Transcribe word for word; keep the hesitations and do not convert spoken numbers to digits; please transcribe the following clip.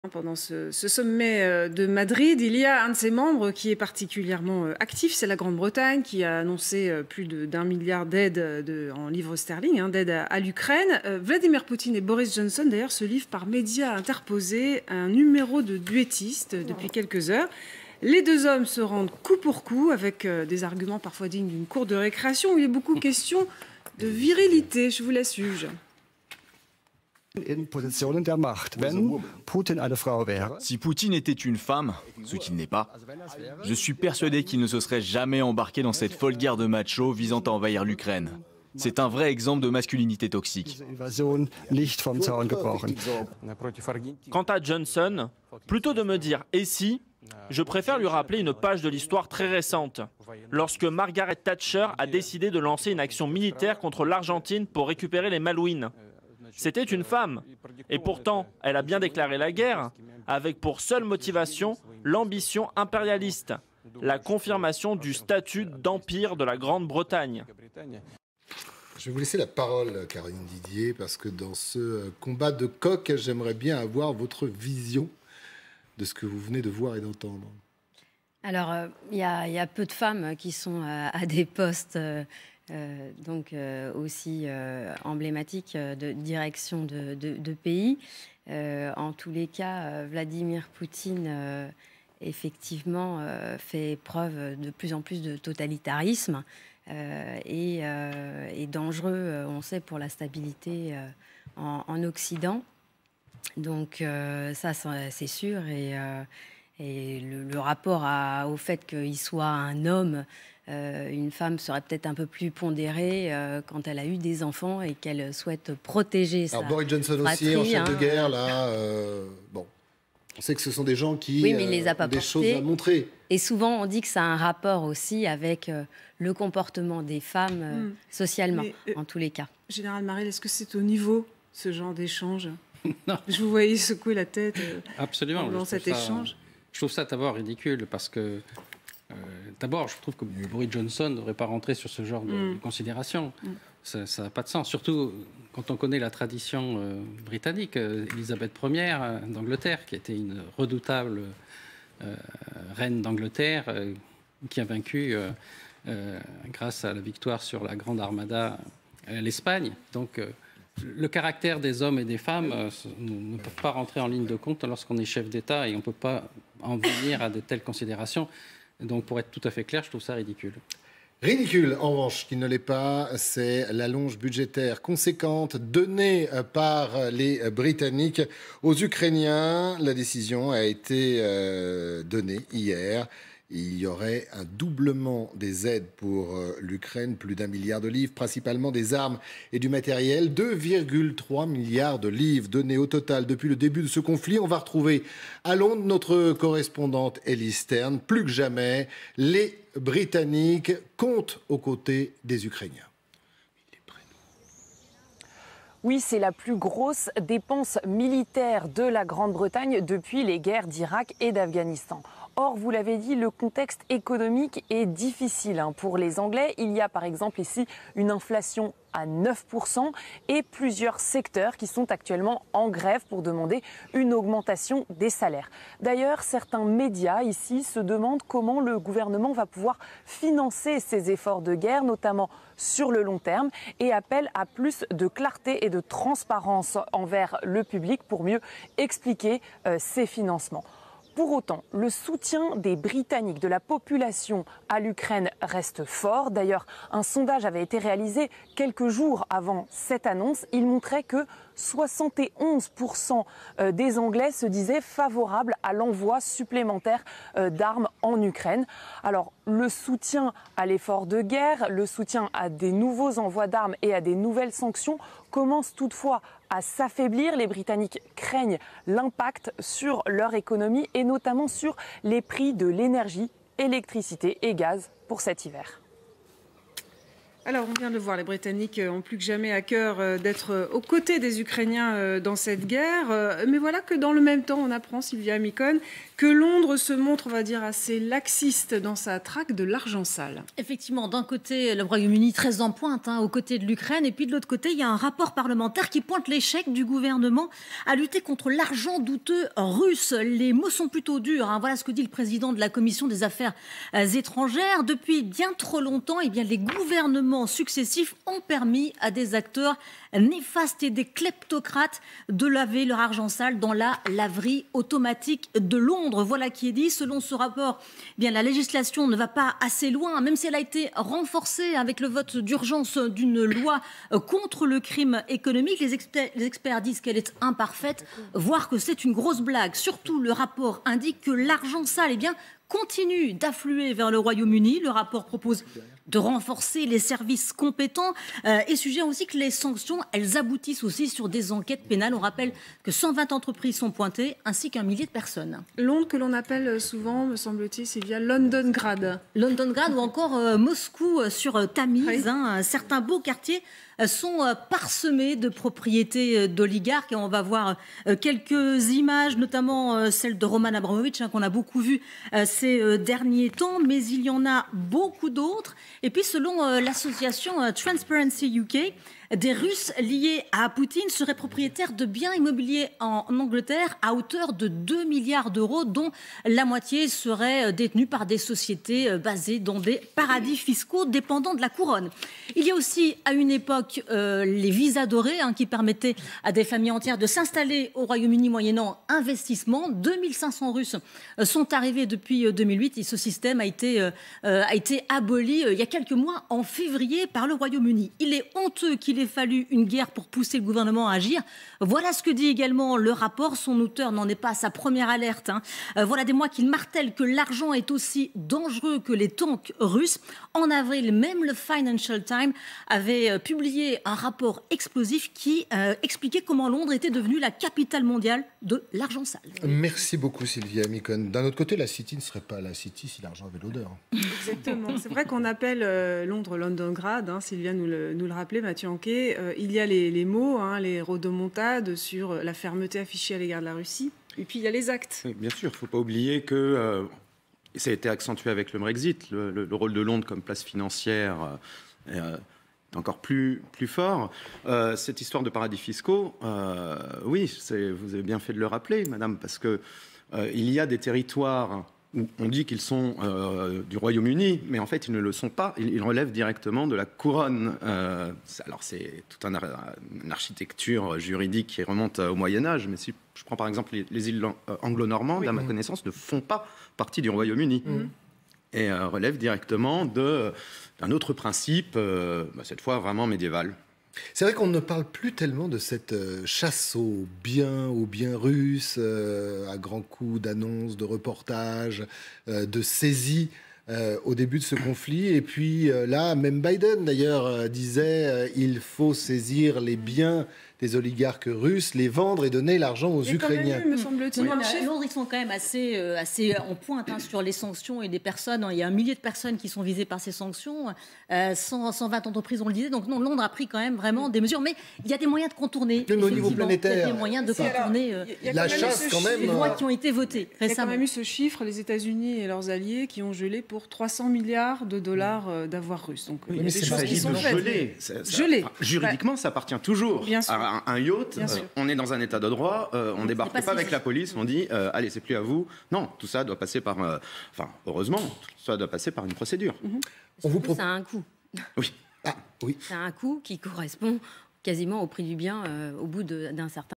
Pendant ce, ce sommet de Madrid, il y a un de ses membres qui est particulièrement actif, c'est la Grande-Bretagne, qui a annoncé plus d'un milliard d'aides en livres sterling, hein, d'aide à, à l'Ukraine. Vladimir Poutine et Boris Johnson, d'ailleurs, se livrent par médias interposés un numéro de duettistes depuis quelques heures. Les deux hommes se rendent coup pour coup, avec des arguments parfois dignes d'une cour de récréation, où il est beaucoup question de virilité. Je vous laisse juge. Si Poutine était une femme, ce qu'il n'est pas, je suis persuadé qu'il ne se serait jamais embarqué dans cette folle guerre de machos visant à envahir l'Ukraine. C'est un vrai exemple de masculinité toxique. Quant à Johnson, plutôt de me dire « et si ?», je préfère lui rappeler une page de l'histoire très récente, lorsque Margaret Thatcher a décidé de lancer une action militaire contre l'Argentine pour récupérer les Malouines. C'était une femme, et pourtant, elle a bien déclaré la guerre, avec pour seule motivation l'ambition impérialiste, la confirmation du statut d'empire de la Grande-Bretagne. Je vais vous laisser la parole, Caroline Didier, parce que dans ce combat de coq, j'aimerais bien avoir votre vision de ce que vous venez de voir et d'entendre. Alors, il euh, y, y a peu de femmes qui sont à, à des postes... Euh, Euh, donc euh, aussi euh, emblématique de direction de, de, de pays. Euh, en tous les cas, euh, Vladimir Poutine, euh, effectivement, euh, fait preuve de plus en plus de totalitarisme euh, et euh, est dangereux, on sait, pour la stabilité euh, en, en Occident. Donc euh, ça, c'est sûr. Et, euh, et le, le rapport à, au fait qu'il soit un homme, Euh, une femme serait peut-être un peu plus pondérée euh, quand elle a eu des enfants et qu'elle souhaite protéger sa Alors Boris Johnson fratrie, aussi, en chef hein. de guerre, là, euh, bon, on sait que ce sont des gens qui oui, mais il les a euh, pas ont des portés. choses à montrer. Et souvent, on dit que ça a un rapport aussi avec euh, le comportement des femmes euh, mmh. socialement, mais, euh, en tous les cas. Général Marel, est-ce que c'est au niveau, ce genre d'échange? Non. Je vous voyais secouer la tête euh, Absolument, dans cet ça, échange. Je trouve ça d'abord ridicule parce que Euh, d'abord, je trouve que Boris Johnson ne devrait pas rentrer sur ce genre de, mm. de considération. Mm. Ça n'a pas de sens. Surtout quand on connaît la tradition euh, britannique. Euh, Élisabeth première euh, d'Angleterre, qui était une redoutable euh, reine d'Angleterre, euh, qui a vaincu, euh, euh, grâce à la victoire sur la Grande Armada, euh, l'Espagne. Donc, euh, le caractère des hommes et des femmes euh, ne, ne peuvent pas rentrer en ligne de compte lorsqu'on est chef d'État et on ne peut pas en venir à de telles considérations. Donc, pour être tout à fait clair, je trouve ça ridicule. Ridicule, en revanche, qui ne l'est pas, c'est l'allonge budgétaire conséquente donnée par les Britanniques aux Ukrainiens. La décision a été euh, donnée hier. Il y aurait un doublement des aides pour l'Ukraine, plus d'un milliard de livres, principalement des armes et du matériel. deux virgule trois milliards de livres donnés au total depuis le début de ce conflit. On va retrouver à Londres notre correspondante Elise Stern. Plus que jamais, les Britanniques comptent aux côtés des Ukrainiens. Oui, c'est la plus grosse dépense militaire de la Grande-Bretagne depuis les guerres d'Irak et d'Afghanistan. Or, vous l'avez dit, le contexte économique est difficile hein. Pour les Anglais, il y a par exemple ici une inflation à neuf pour cent et plusieurs secteurs qui sont actuellement en grève pour demander une augmentation des salaires. D'ailleurs, certains médias ici se demandent comment le gouvernement va pouvoir financer ces efforts de guerre, notamment sur le long terme, et appellent à plus de clarté et de transparence envers le public pour mieux expliquer euh, ces financements. Pour autant, le soutien des Britanniques, de la population à l'Ukraine reste fort. D'ailleurs, un sondage avait été réalisé quelques jours avant cette annonce. Il montrait que soixante et onze pour cent des Anglais se disaient favorables à l'envoi supplémentaire d'armes en Ukraine. Alors, le soutien à l'effort de guerre, le soutien à des nouveaux envois d'armes et à des nouvelles sanctions commence toutefois à s'affaiblir. Les Britanniques craignent l'impact sur leur économie et notamment sur les prix de l'énergie, électricité et gaz pour cet hiver. Alors, on vient de le voir, les Britanniques ont plus que jamais à cœur d'être aux côtés des Ukrainiens dans cette guerre. Mais voilà que dans le même temps, on apprend, Sylvia Micone, que Londres se montre, on va dire, assez laxiste dans sa traque de l'argent sale. Effectivement, d'un côté, le Royaume-Uni très en pointe, hein, aux côtés de l'Ukraine, et puis de l'autre côté, il y a un rapport parlementaire qui pointe l'échec du gouvernement à lutter contre l'argent douteux russe. Les mots sont plutôt durs, hein. Voilà ce que dit le président de la Commission des Affaires étrangères. Depuis bien trop longtemps, eh bien, les gouvernements successifs ont permis à des acteurs néfastes et des kleptocrates de laver leur argent sale dans la laverie automatique de Londres. Voilà qui est dit. Selon ce rapport, eh bien, la législation ne va pas assez loin, même si elle a été renforcée avec le vote d'urgence d'une loi contre le crime économique. Les experts, les experts disent qu'elle est imparfaite, voire que c'est une grosse blague. Surtout, le rapport indique que l'argent sale, eh bien, continue d'affluer vers le Royaume-Uni. Le rapport propose de renforcer les services compétents euh, et suggère aussi que les sanctions, elles aboutissent aussi sur des enquêtes pénales. On rappelle que cent vingt entreprises sont pointées, ainsi qu'un millier de personnes. Londres, que l'on appelle souvent, me semble-t-il, c'est via Londongrad. Londongrad ou encore euh, Moscou euh, sur euh, Tamise. Oui. Hein, certains beaux quartiers euh, sont euh, parsemés de propriétés euh, d'oligarques. Et on va voir euh, quelques images, notamment euh, celle de Roman Abramovich, hein, qu'on a beaucoup vu euh, ces euh, derniers temps. Mais il y en a beaucoup d'autres. Et puis, selon euh, l'association euh, Transparency U K, des Russes liés à Poutine seraient propriétaires de biens immobiliers en Angleterre à hauteur de deux milliards d'euros, dont la moitié serait détenue par des sociétés basées dans des paradis fiscaux dépendant de la couronne. Il y a aussi, à une époque, euh, les visas dorés, hein, qui permettaient à des familles entières de s'installer au Royaume-Uni moyennant investissement. deux mille cinq cents Russes sont arrivés depuis deux mille huit et ce système a été, euh, a été aboli euh, il y a quelques mois, en février, par le Royaume-Uni. Il est honteux qu'il ait fallu une guerre pour pousser le gouvernement à agir. Voilà ce que dit également le rapport. Son auteur n'en est pas à sa première alerte. Hein. Euh, voilà des mois qu'il martèle que l'argent est aussi dangereux que les tanks russes. En avril, même le Financial Times avait euh, publié un rapport explosif qui euh, expliquait comment Londres était devenue la capitale mondiale de l'argent sale. Merci beaucoup Sylvia Micone. D'un autre côté, la City ne serait pas la City si l'argent avait l'odeur. Exactement. C'est vrai qu'on appelle euh, Londres Londongrad. Hein, Sylvia nous le, nous le rappelait, Mathieu Anquet. Euh, il y a les, les mots, hein, les rodomontades sur la fermeté affichée à l'égard de la Russie. Et puis il y a les actes. Oui, bien sûr, il ne faut pas oublier que euh, ça a été accentué avec le Brexit. Le, le, le rôle de Londres comme place financière euh, est encore plus, plus fort. Euh, cette histoire de paradis fiscaux, euh, oui, c'est, vous avez bien fait de le rappeler, madame, parce qu'il euh, y a des territoires où on dit qu'ils sont euh, du Royaume-Uni, mais en fait, ils ne le sont pas. Ils, ils relèvent directement de la couronne. Euh, alors, c'est toute un, une architecture juridique qui remonte au Moyen-Âge, mais si je prends par exemple les, les îles anglo-normandes, oui, à ma connaissance, ne font pas partie du Royaume-Uni. Mmh. Et euh, relèvent directement de, d'un autre principe, euh, bah, cette fois vraiment médiéval. C'est vrai qu'on ne parle plus tellement de cette chasse aux biens, aux biens russes, euh, à grands coups d'annonces, de reportages, euh, de saisies euh, au début de ce conflit. Et puis euh, là, même Biden d'ailleurs euh, disait euh, il faut saisir les biens des oligarques russes, les vendre et donner l'argent aux Ukrainiens. Eu, me semble-t-il, oui. À Londres, ils sont quand même assez, euh, assez en pointe, hein, sur les sanctions et des personnes. Il y a un millier de personnes qui sont visées par ces sanctions. Euh, cent, cent vingt entreprises, on le disait. Donc non, Londres a pris quand même vraiment des mesures. Mais il y a des moyens de contourner. Même au niveau planétaire. Il y a des moyens de contourner alors, y a, y a la chasse quand même. Les lois qui ont été votées récemment. Il y a quand même eu ce chiffre, les États-Unis et leurs alliés qui ont gelé pour trois cents milliards de dollars euh, d'avoirs russes. Donc oui, il y a mais des choses qui sont faites. Gelé. Ça, ça, gelé. Enfin, juridiquement, ça appartient toujours Bien sûr. à un, un yacht. Euh, on est dans un état de droit, euh, on ne débarque pas, pas avec la police, on dit euh, allez, c'est plus à vous. Non, tout ça doit passer par, euh, enfin, heureusement, tout ça doit passer par une procédure. Mm-hmm. On vous propose. Ça a un coût. Oui. Ah, oui. Ça a un coût qui correspond quasiment au prix du bien euh, au bout de, d'un certain